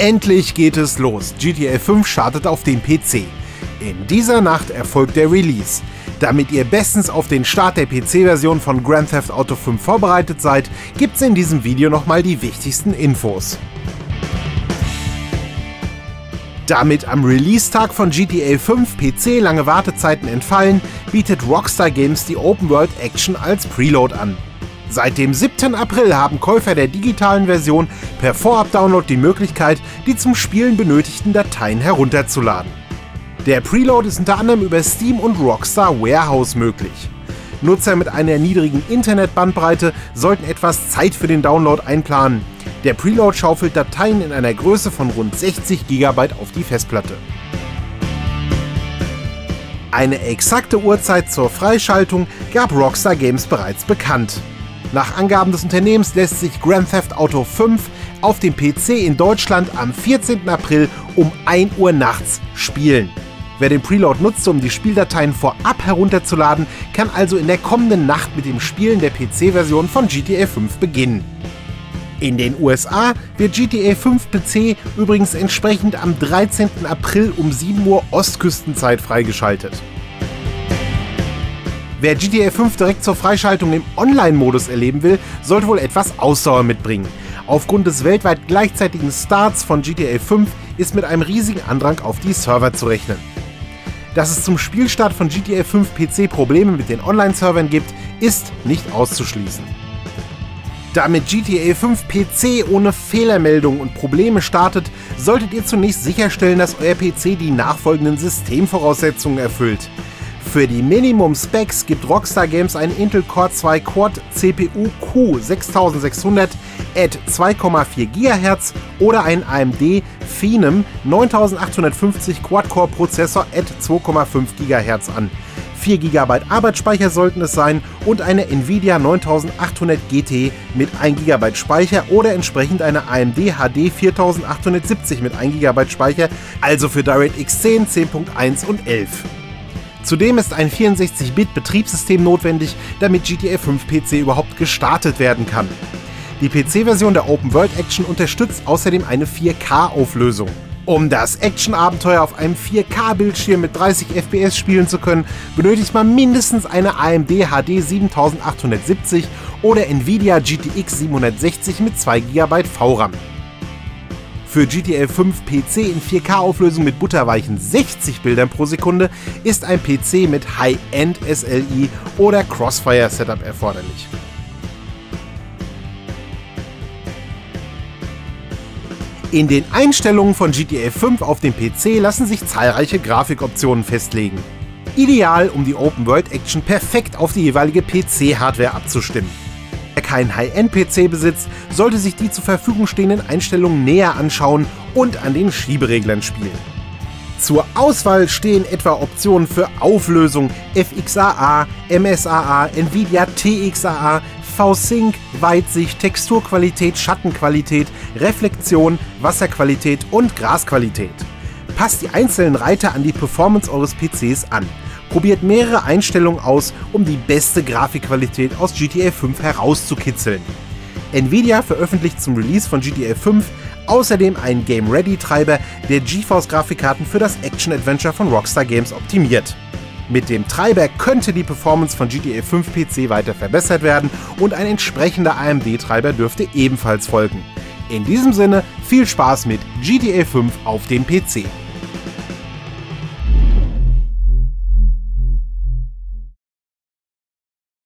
Endlich geht es los. GTA 5 startet auf dem PC. In dieser Nacht erfolgt der Release. Damit ihr bestens auf den Start der PC-Version von Grand Theft Auto 5 vorbereitet seid, gibt's in diesem Video nochmal die wichtigsten Infos. Damit am Release-Tag von GTA 5 PC lange Wartezeiten entfallen, bietet Rockstar Games die Open-World-Action als Preload an. Seit dem 7. April haben Käufer der digitalen Version per Vorab-Download die Möglichkeit, die zum Spielen benötigten Dateien herunterzuladen. Der Preload ist unter anderem über Steam und Rockstar Warehouse möglich. Nutzer mit einer niedrigen Internetbandbreite sollten etwas Zeit für den Download einplanen. Der Preload schaufelt Dateien in einer Größe von rund 60 GB auf die Festplatte. Eine exakte Uhrzeit zur Freischaltung gab Rockstar Games bereits bekannt. Nach Angaben des Unternehmens lässt sich Grand Theft Auto 5 auf dem PC in Deutschland am 14. April um 1 Uhr nachts spielen. Wer den Preload nutzt, um die Spieldateien vorab herunterzuladen, kann also in der kommenden Nacht mit dem Spielen der PC-Version von GTA 5 beginnen. In den USA wird GTA 5 PC übrigens entsprechend am 13. April um 7 Uhr Ostküstenzeit freigeschaltet. Wer GTA 5 direkt zur Freischaltung im Online-Modus erleben will, sollte wohl etwas Ausdauer mitbringen. Aufgrund des weltweit gleichzeitigen Starts von GTA 5 ist mit einem riesigen Andrang auf die Server zu rechnen. Dass es zum Spielstart von GTA 5 PC Probleme mit den Online-Servern gibt, ist nicht auszuschließen. Damit GTA 5 PC ohne Fehlermeldungen und Probleme startet, solltet ihr zunächst sicherstellen, dass euer PC die nachfolgenden Systemvoraussetzungen erfüllt. Für die Minimum-Specs gibt Rockstar Games einen Intel Core 2 Quad CPU Q6600 at 2,4 GHz oder einen AMD Phenom 9850 Quad-Core Prozessor at 2,5 GHz an. 4 GB Arbeitsspeicher sollten es sein und eine Nvidia 9800 GT mit 1 GB Speicher oder entsprechend eine AMD HD 4870 mit 1 GB Speicher, also für DirectX 10, 10.1 und 11. Zudem ist ein 64-Bit-Betriebssystem notwendig, damit GTA 5 PC überhaupt gestartet werden kann. Die PC-Version der Open-World-Action unterstützt außerdem eine 4K-Auflösung. Um das Action-Abenteuer auf einem 4K-Bildschirm mit 30 FPS spielen zu können, benötigt man mindestens eine AMD HD 7870 oder Nvidia GTX 760 mit 2 GB VRAM. Für GTA 5 PC in 4K-Auflösung mit butterweichen 60 Bildern pro Sekunde ist ein PC mit High-End SLI oder Crossfire-Setup erforderlich. In den Einstellungen von GTA 5 auf dem PC lassen sich zahlreiche Grafikoptionen festlegen. Ideal, um die Open-World-Action perfekt auf die jeweilige PC-Hardware abzustimmen. Wer keinen High-End-PC besitzt, sollte sich die zur Verfügung stehenden Einstellungen näher anschauen und an den Schiebereglern spielen. Zur Auswahl stehen etwa Optionen für Auflösung, FXAA, MSAA, Nvidia TXAA, V-Sync, Weitsicht, Texturqualität, Schattenqualität, Reflexion, Wasserqualität und Grasqualität. Passt die einzelnen Reiter an die Performance eures PCs an. Probiert mehrere Einstellungen aus, um die beste Grafikqualität aus GTA 5 herauszukitzeln. Nvidia veröffentlicht zum Release von GTA 5 außerdem einen Game-Ready-Treiber, der GeForce-Grafikkarten für das Action-Adventure von Rockstar Games optimiert. Mit dem Treiber könnte die Performance von GTA 5 PC weiter verbessert werden und ein entsprechender AMD-Treiber dürfte ebenfalls folgen. In diesem Sinne viel Spaß mit GTA 5 auf dem PC.